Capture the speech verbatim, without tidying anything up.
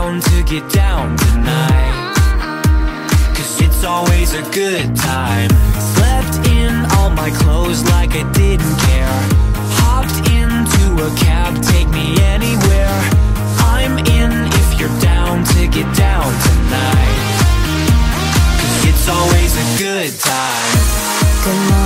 down to get down tonight, 'cause it's always a good time. Slept in all my clothes like I didn't care. Hopped into a cab, take me anywhere. I'm in if you're down to get down tonight, 'cause it's always a good time. Good morning.